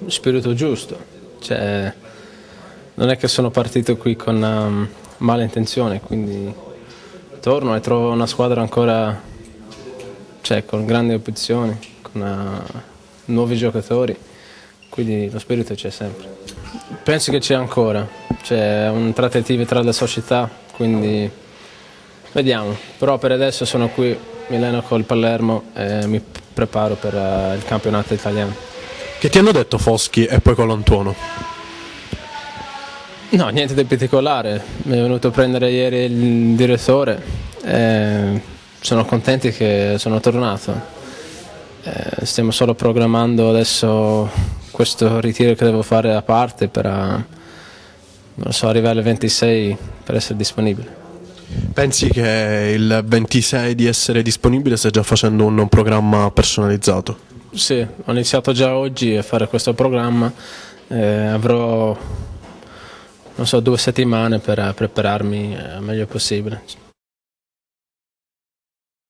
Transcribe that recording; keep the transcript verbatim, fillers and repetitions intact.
spirito giusto, cioè, non è che sono partito qui con um, male intenzione, quindi torno e trovo una squadra ancora, cioè, con grandi opzioni, con uh, nuovi giocatori, quindi lo spirito c'è sempre. Penso che c'è ancora, c'è un trattative tra le società, quindi vediamo, però per adesso sono qui, mi alleno col Palermo e mi preparo per uh, il campionato italiano. Che ti hanno detto Foschi e poi Colantuono? No, niente di particolare, mi è venuto a prendere ieri il direttore e sono contenti che sono tornato. E stiamo solo programmando adesso questo ritiro che devo fare a parte per non so, arrivare al ventisei per essere disponibile. Pensi che il ventisei di essere disponibile stai già facendo un, un programma personalizzato? Sì, ho iniziato già oggi a fare questo programma, eh, avrò non so, due settimane per prepararmi il meglio possibile.